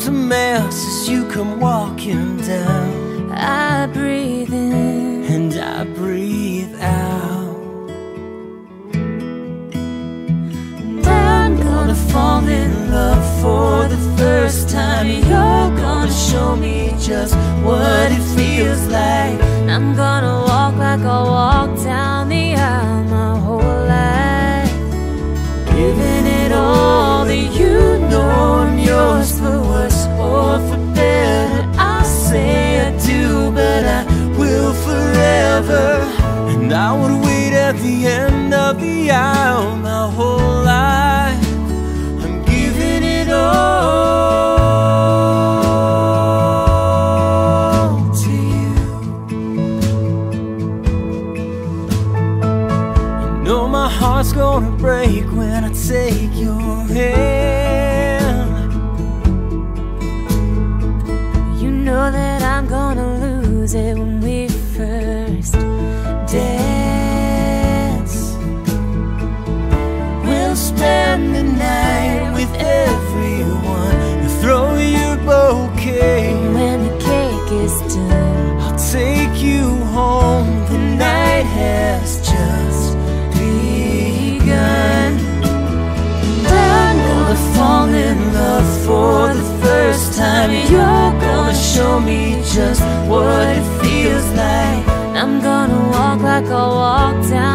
world's a mess as you come walking down. I breathe in and I breathe out. And I'm gonna fall in love for the first time. You're gonna show me just what it feels like. I'm gonna walk like I walk down the aisle my whole life, giving it all to you. Know I'm yours for worse or for better. I'll say I do, but I will forever. And I would wait at the end of the aisle my whole life. I'm giving it all to you. You know my heart's gonna break when I take your hand. You know that I'm gonna lose it when we first dance. We'll spend the night with everyone. You throw your bouquet. When the cake is done, I'll take you home. The night has just begun. I'm gonna fall in love for the first time. You're gonna show me just what it feels like. I'm gonna walk like I walk down